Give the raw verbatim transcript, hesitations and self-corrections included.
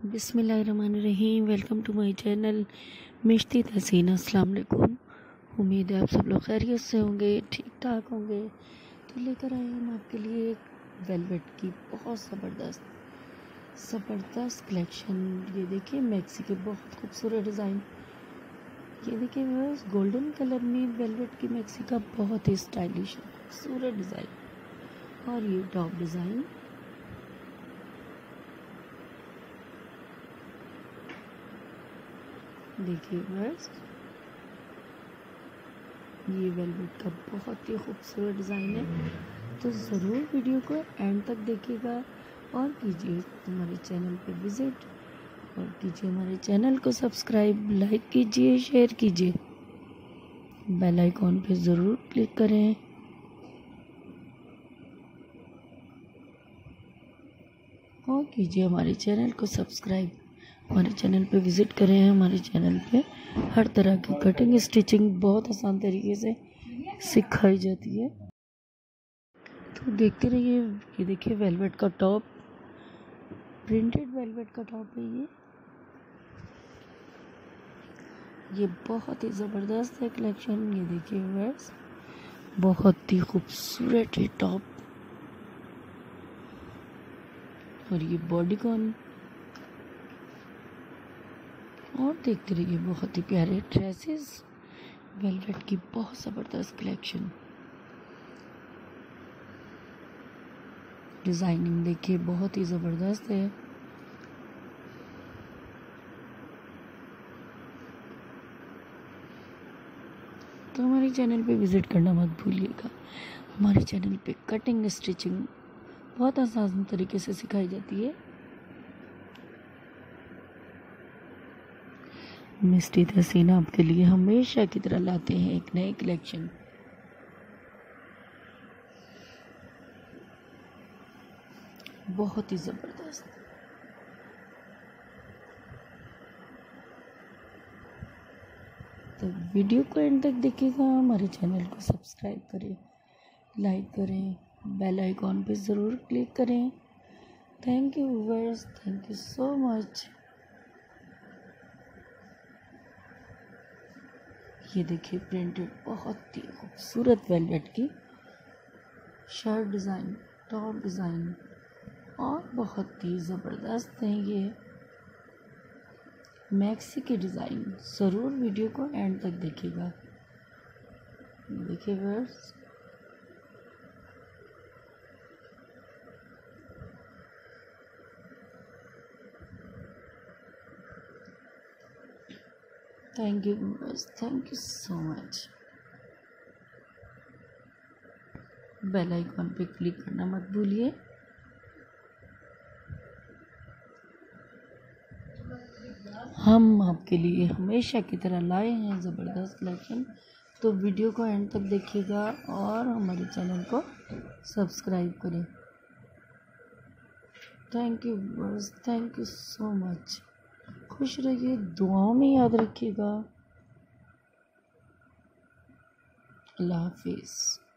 बिस्मिल्लाहिर्रहमानिर्रहीम। Welcome to my channel Mishti Tahseen. अस्सलाम वालेकुम। उम्मीद है आप सब लोग खैरियत से होंगे, ठीक ठाक होंगे। तो लेकर आए हम आपके लिए एक वेलवेट की बहुत ज़बरदस्त ज़बरदस्त कलेक्शन। ये देखिए मैक्सी के बहुत खूबसूरत डिज़ाइन। ये देखिए बस गोल्डन कलर में वेलवेट की मैक्सी का बहुत ही स्टाइलिश खूबसूरत डिज़ाइन। और ये टॉप डिज़ाइन देखिए बस ये वेलवेट का बहुत ही खूबसूरत डिज़ाइन है। तो ज़रूर वीडियो को एंड तक देखिएगा और कीजिए हमारे चैनल पे विज़िट और कीजिए हमारे चैनल को सब्सक्राइब, लाइक कीजिए, शेयर कीजिए, बेल आइकॉन पे ज़रूर क्लिक करें। और कीजिए हमारे चैनल को सब्सक्राइब, हमारे चैनल पे विज़िट करें। हमारे चैनल पे हर तरह की कटिंग स्टिचिंग बहुत आसान तरीके से सिखाई जाती है। तो देखते रहिए। ये देखिए वेलवेट का टॉप, प्रिंटेड वेलवेट का टॉप है ये ये बहुत ही ज़बरदस्त है कलेक्शन। ये देखिए व्यूअर्स बहुत ही खूबसूरत है टॉप। और ये बॉडीकॉन। और देखते रहिए बहुत ही प्यारे ड्रेसेस, वेलवेट की बहुत ज़बरदस्त कलेक्शन। डिज़ाइनिंग देखिए बहुत ही ज़बरदस्त है। तो हमारे चैनल पे विज़िट करना मत भूलिएगा। हमारे चैनल पे कटिंग स्टिचिंग बहुत आसान तरीके से सिखाई जाती है। मिस्टी तहसीन आपके लिए हमेशा की तरह लाते हैं एक नई कलेक्शन। बहुत ही ज़बरदस्त। तो वीडियो को एंड तक देखिएगा, हमारे चैनल को सब्सक्राइब करें, लाइक करें, बेल आइकॉन पे ज़रूर क्लिक करें। Thank you viewers, thank you so much. ये देखिए प्रिंटेड बहुत ही खूबसूरत वेलवेट की शर्ट डिज़ाइन, टॉप डिज़ाइन और बहुत ही ज़बरदस्त है ये मैक्सी की डिज़ाइन। ज़रूर वीडियो को एंड तक देखिएगा। देखिए viewers thank you viewers, thank you so much. Bell icon पे क्लिक करना मत भूलिए। हम आपके लिए हमेशा की तरह लाए हैं ज़बरदस्त कलेक्शन। तो वीडियो को एंड तक देखिएगा और हमारे चैनल को सब्सक्राइब करें। Thank you viewers, thank you so much. खुश रहिए, दुआओं में याद रखिएगा। अल्लाह हाफिज़।